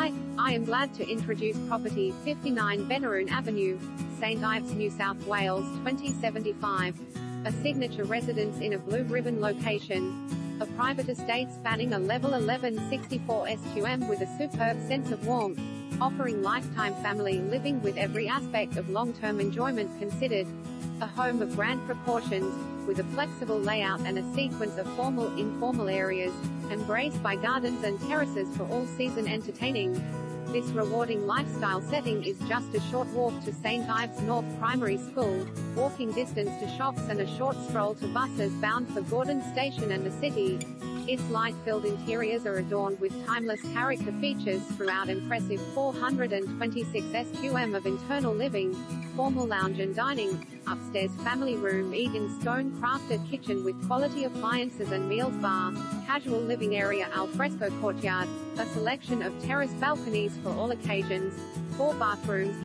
Hi, I am glad to introduce property 59 Benaroon Avenue, St Ives, New South Wales 2075. A signature residence in a blue ribbon location. A private estate spanning a level 1164 SQM with a superb sense of warmth, offering lifetime family living with every aspect of long-term enjoyment considered. A home of grand proportions, with a flexible layout and a sequence of formal-informal areas, embraced by gardens and terraces for all-season entertaining. This rewarding lifestyle setting is just a short walk to St Ives North Primary School, walking distance to shops and a short stroll to buses bound for Gordon Station and the city. Its light-filled interiors are adorned with timeless character features throughout. Impressive 426 SQM of internal living, formal lounge and dining, upstairs family room, eat-in stone-crafted kitchen with quality appliances and meals bar, casual living area, alfresco courtyard, a selection of terrace balconies for all occasions, 4 bathrooms,